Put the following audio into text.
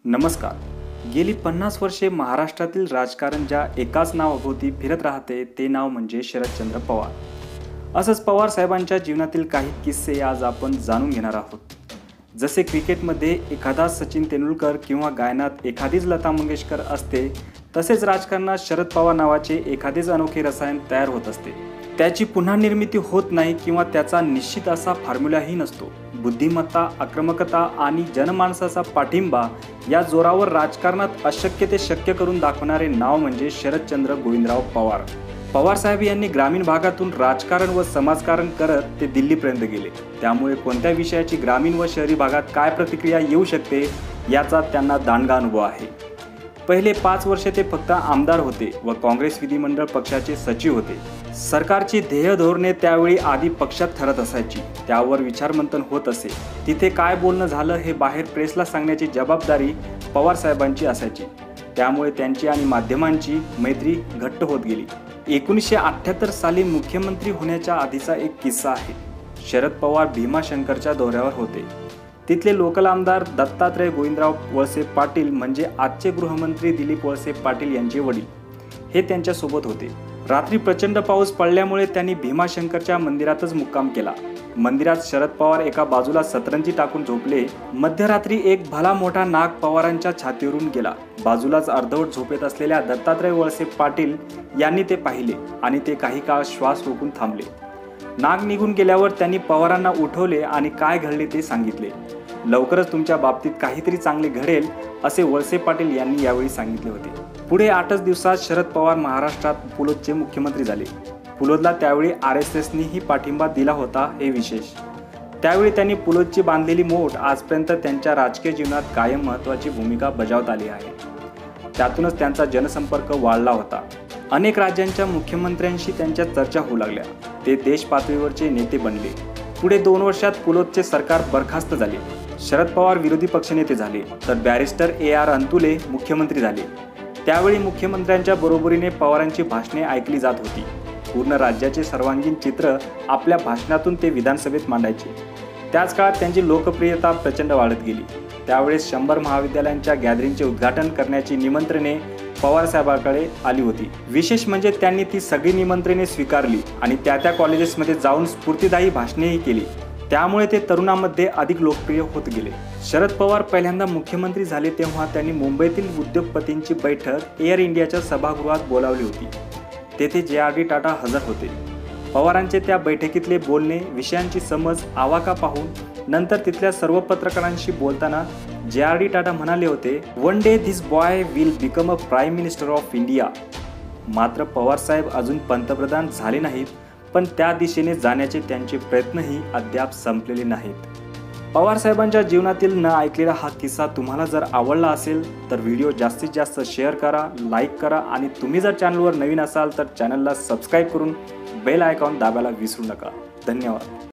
नमस्कार. गेली 50 वर्षे महाराष्ट्रातील राजकारण ज्या एकाच नावाभोवती फिरत राहते ते नाव म्हणजे शरदचंद्र पवार. असंच पवार साहेबांच्या जीवनातील काही किस्से आज आपण जाणून घेणार आहोत. जसे क्रिकेटमध्ये एखादा सचिन तेंडुलकर किंवा गायनात एखादीच लता मंगेशकर असते, तसेच राजकारणात शरद पवार नावाचे एखादेच अनोखे रसायन तयार होत असते. त्याची पुन्हा निर्मिती होत नाही किंवा त्याचा निश्चित असा फॉर्म्युलाही नसतो. बुद्धिमत्ता, आक्रमकता आणि जनमानसाचा पाठिंबा या जोरावर राजकारणात अशक्य ते शक्य करून दाखवणारे नाव म्हणजे शरदचंद्र गोविंदराव पवार. पवार साहेब यांनी ग्रामीण भागातून राजकारण व समाजकारण करत ते दिल्लीपर्यंत गेले. त्यामुळे कोणत्या विषयाची ग्रामीण व शहरी भागात काय प्रतिक्रिया येऊ शकते याचा त्यांना दांडगा अनुभव आहे. पहिले 5 वर्षे ते फक्त आमदार होते व काँग्रेस विधिमंडळ पक्षाचे सचिव होते. सरकारची ध्येय धोरणे त्यावेळी आधी पक्षात ठरत असायची, त्यावर विचारमंथन होत असे. तिथे काय बोलणं झालं हे बाहेर प्रेसला सांगण्याची जबाबदारी पवार साहेबांची असायची. त्यामुळे त्यांची आणि माध्यमांची मैत्री घट्ट होत गेली. 1978 साली मुख्यमंत्री होण्याच्या आधीचा एक किस्सा आहे. शरद पवार भीमाशंकरच्या दौऱ्यावर होते. तिथले लोकल आमदार दत्तात्रय गोविंदराव वळसे पाटील म्हणजे आजचे गृहमंत्री दिलीप वळसे पाटील यांचे वडील हे त्यांच्यासोबत होते. रात्री प्रचंड पाऊस पडल्यामुळे त्यांनी भीमाशंकरच्या मंदिरातच मुक्काम केला. मंदिरात शरद पवार एका बाजूला सतरंजी टाकून झोपले. मध्यरात्री एक भला मोठा नाग पवारांच्या छातीवरून गेला. बाजूलाच अर्धवट झोपेत असलेल्या दत्तात्रय वळसे पाटील यांनी ते पाहिले आणि ते काही काळ श्वास रोखून थांबले. नाग निघून गेल्यावर त्यांनी पवारांना उठवले आणि काय घडले ते सांगितले. लवकरच तुमच्या बाबतीत काहीतरी चांगले घडेल असे वळसे पाटील यांनी यावेळी सांगितले होते. पुढे 8च दिवसात शरद पवार महाराष्ट्रात पुलोदचे मुख्यमंत्री झाले. पुलोदला त्यावेळी RSSनीही पाठिंबा दिला होता हे विशेष. त्यावेळी त्यांनी पुलोदची बांधलेली मोठ आजपर्यंत त्यांच्या राजकीय जीवनात कायम महत्त्वाची भूमिका बजावत आली आहे. त्यातूनच त्यांचा जनसंपर्क वाढला होता. अनेक राज्यांच्या मुख्यमंत्र्यांशी त्यांच्या चर्चा होऊ लागल्या. ते देश पातळीवरचे नेते बनले. पुढे 2 वर्षात पुलोदचे सरकार बरखास्त झाले. शरद पवार विरोधी पक्षनेते झाले तर बॅरिस्टर AR अंतुले मुख्यमंत्री झाले. त्यावेळी मुख्यमंत्र्यांच्या बरोबरीने पवारांची भाषणे ऐकली जात होती. पूर्ण राज्याचे सर्वांगीण चित्र आपल्या भाषणातून ते विधानसभेत मांडायचे. त्याच काळात त्यांची लोकप्रियता प्रचंड वाढत गेली. त्यावेळेस 100 महाविद्यालयांच्या गॅदरिंगचे उद्घाटन करण्याची निमंत्रणे पवार साहेबांकडे आली होती. विशेष म्हणजे त्यांनी ती सगळी निमंत्रणे स्वीकारली आणि त्या कॉलेजेसमध्ये जाऊन स्फूर्तिदायी भाषणेही केली. त्यामुळे ते तरुणांमध्ये अधिक लोकप्रिय होत गेले. शरद पवार पहिल्यांदा मुख्यमंत्री झाले तेव्हा त्यांनी मुंबईतील उद्योगपतींची बैठक एअर इंडियाच्या सभागृहात बोलावली होती. तेथे JRD टाटा हजर होते. पवारांचे त्या बैठकीतले बोलणे, विषयांची समज, आवाका पाहून नंतर तिथल्या सर्व पत्रकारांशी बोलताना JRD टाटा म्हणाले होते, "one day this boy will become a prime minister of India." मात्र पवार साहेब अजून पंतप्रधान झाले नाहीत, पण त्या दिशेने जाण्याचे त्यांचे प्रयत्नही अद्याप संपलेले नाहीत. पवार साहेबांच्या जीवनातील न ऐकलेला हा किस्सा तुम्हाला जर आवडला असेल तर व्हिडिओ जास्तीत जास्त शेअर करा, लाईक करा आणि तुम्ही जर चॅनलवर नवीन असाल तर चॅनलला सबस्क्राईब करून बेल आयकॉन दाबायला विसरू नका. धन्यवाद.